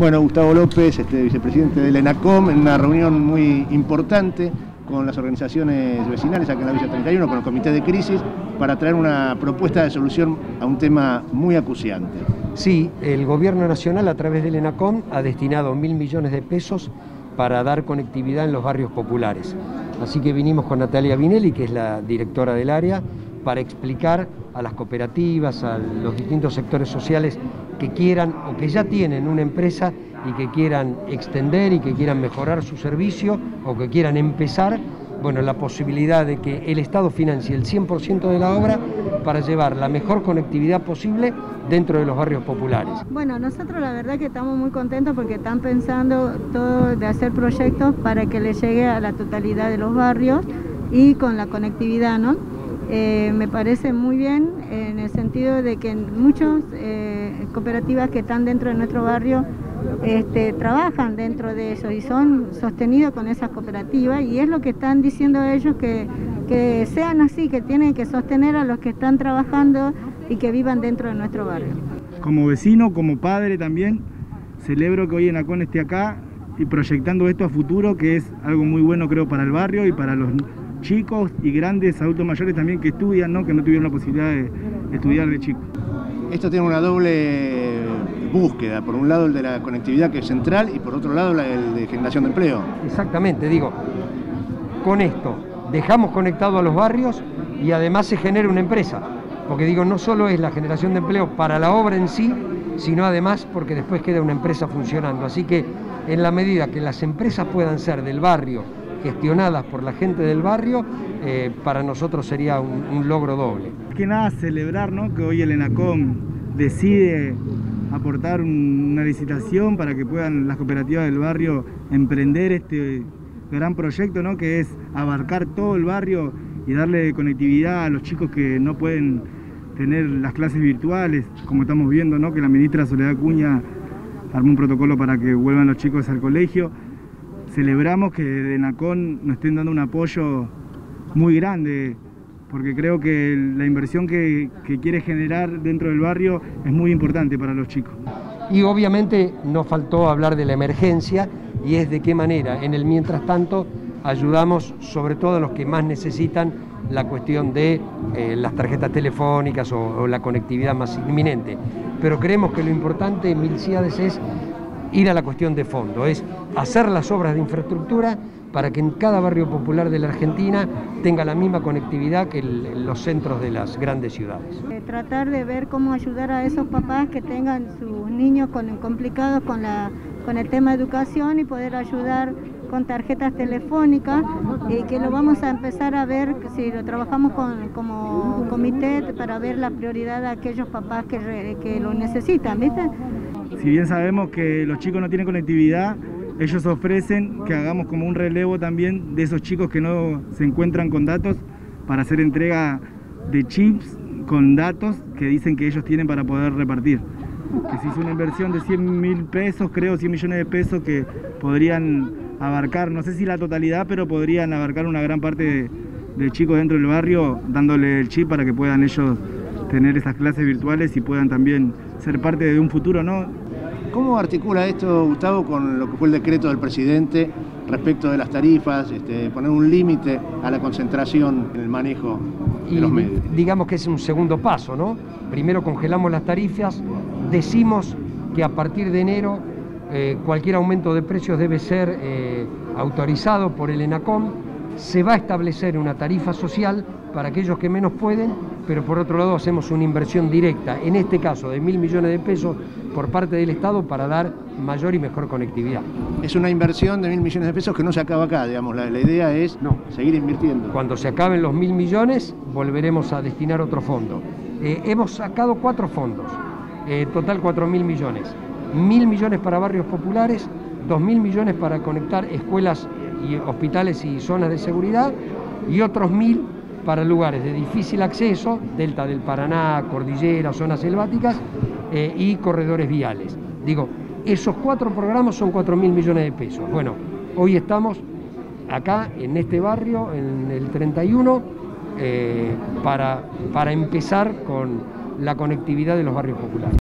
Bueno, Gustavo López, vicepresidente del ENACOM, en una reunión muy importante con las organizaciones vecinales acá en la Villa 31, con el Comité de Crisis, para traer una propuesta de solución a un tema muy acuciante. Sí, el Gobierno Nacional a través del ENACOM ha destinado 1.000 millones de pesos para dar conectividad en los barrios populares. Así que vinimos con Natalia Vinelli, que es la directora del área, para explicar a las cooperativas, a los distintos sectores sociales que quieran o que ya tienen una empresa y que quieran extender y que quieran mejorar su servicio o que quieran empezar, bueno, la posibilidad de que el Estado financie el 100% de la obra para llevar la mejor conectividad posible dentro de los barrios populares. Bueno, nosotros la verdad que estamos muy contentos porque están pensando todo de hacer proyectos para que le llegue a la totalidad de los barrios y con la conectividad, ¿no? Me parece muy bien en el sentido de que muchas cooperativas que están dentro de nuestro barrio trabajan dentro de eso y son sostenidos con esas cooperativas, y es lo que están diciendo ellos, que sean así, que tienen que sostener a los que están trabajando y que vivan dentro de nuestro barrio. Como vecino, como padre también, celebro que hoy ENACOM esté acá y proyectando esto a futuro, que es algo muy bueno, creo, para el barrio y para los chicos y grandes adultos mayores también que estudian, ¿no? Que no tuvieron la posibilidad de estudiar de chicos. Esto tiene una doble búsqueda, por un lado el de la conectividad, que es central, y por otro lado el de generación de empleo. Exactamente, digo, con esto dejamos conectado a los barrios y además se genera una empresa, porque digo, no solo es la generación de empleo para la obra en sí, sino además porque después queda una empresa funcionando. Así que en la medida que las empresas puedan ser del barrio, gestionadas por la gente del barrio, para nosotros sería un logro doble. Que nada, celebrar, ¿no?, que hoy el ENACOM decide aportar una licitación para que puedan las cooperativas del barrio emprender este gran proyecto, ¿no?, que es abarcar todo el barrio y darle conectividad a los chicos que no pueden tener las clases virtuales, como estamos viendo, ¿no?, que la ministra Soledad Acuña armó un protocolo para que vuelvan los chicos al colegio. Celebramos que de ENACOM nos estén dando un apoyo muy grande, porque creo que la inversión que quiere generar dentro del barrio es muy importante para los chicos. Y obviamente nos faltó hablar de la emergencia, y es de qué manera en el mientras tanto ayudamos sobre todo a los que más necesitan la cuestión de las tarjetas telefónicas o la conectividad más inminente. Pero creemos que lo importante, Milciades, es ir a la cuestión de fondo, es hacer las obras de infraestructura para que en cada barrio popular de la Argentina tenga la misma conectividad que los centros de las grandes ciudades. Tratar de ver cómo ayudar a esos papás que tengan sus niños complicados con el tema de educación y poder ayudar con tarjetas telefónicas, y que lo vamos a empezar a ver si lo trabajamos como comité para ver la prioridad de aquellos papás que lo necesitan, ¿viste? Si bien sabemos que los chicos no tienen conectividad, ellos ofrecen que hagamos como un relevo también de esos chicos que no se encuentran con datos, para hacer entrega de chips con datos que dicen que ellos tienen para poder repartir. Que se hizo una inversión de 100.000 pesos, creo, 100 millones de pesos, que podrían abarcar, no sé si la totalidad, pero podrían abarcar una gran parte de chicos dentro del barrio, dándole el chip para que puedan ellos tener esas clases virtuales y puedan también ser parte de un futuro, ¿no? ¿Cómo articula esto, Gustavo, con lo que fue el decreto del presidente respecto de las tarifas, poner un límite a la concentración en el manejo de los medios? Digamos que es un segundo paso, ¿no? Primero congelamos las tarifas, decimos que a partir de enero cualquier aumento de precios debe ser autorizado por el ENACOM. Se va a establecer una tarifa social para aquellos que menos pueden, pero por otro lado hacemos una inversión directa, en este caso de 1.000 millones de pesos por parte del Estado, para dar mayor y mejor conectividad. Es una inversión de 1.000 millones de pesos que no se acaba acá, digamos, la idea es seguir invirtiendo. Cuando se acaben los 1.000 millones volveremos a destinar otro fondo. Hemos sacado 4 fondos, total 4.000 millones. 1.000 millones para barrios populares, 2.000 millones para conectar escuelas y hospitales y zonas de seguridad, y otros 1.000 para lugares de difícil acceso, Delta del Paraná, Cordillera, zonas selváticas y corredores viales. Digo, esos 4 programas son 4.000 millones de pesos. Bueno, hoy estamos acá en este barrio, en el 31, para empezar con la conectividad de los barrios populares.